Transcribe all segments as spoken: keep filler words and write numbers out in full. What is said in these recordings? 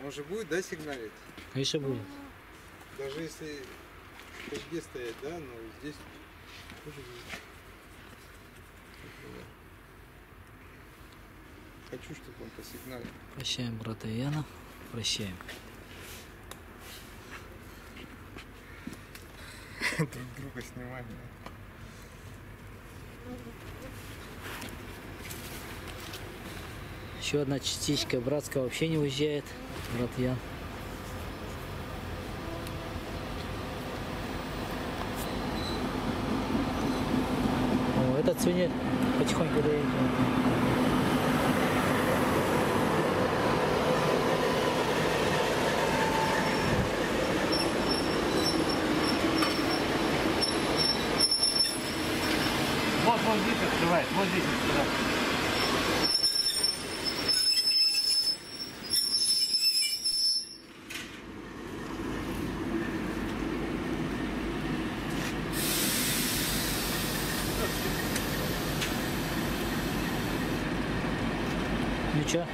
Он же будет, да, сигналить? Конечно будет. Даже если в тайге стоять, да, но здесь тоже будет. Хочу, чтобы он посигналил. Прощаем брата Яна. Прощаем. Друг друга снимаем. Еще одна частичка братского вообще не уезжает. Брат Ян. О, этот свинья потихоньку доедет. Вот, вот здесь открывает, вот здесь открывает. Ну чё?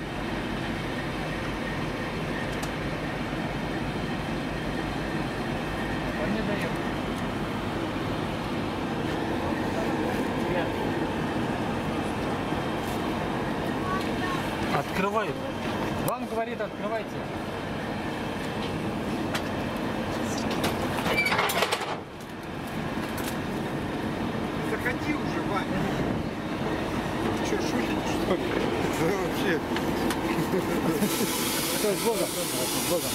Он не дает. Открывает. Вам говорит, открывайте. Заходи уже, Вань. Ты что, шутишь, что ли? Это вообще... Все, с Богом. С Богом.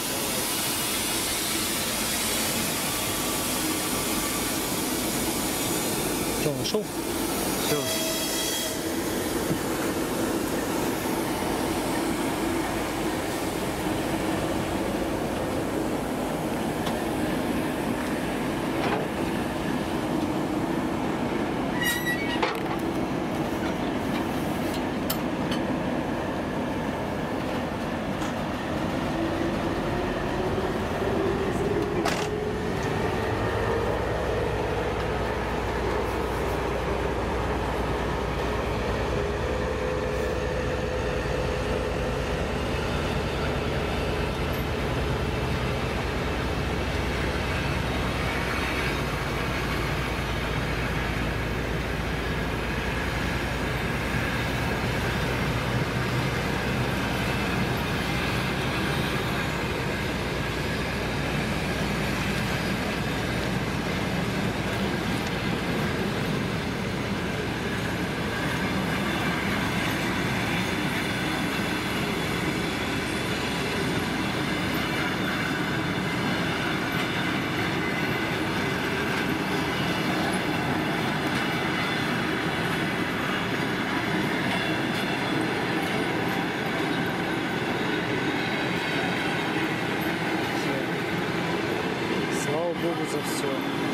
Что, нашел? Все. Слава Богу за все.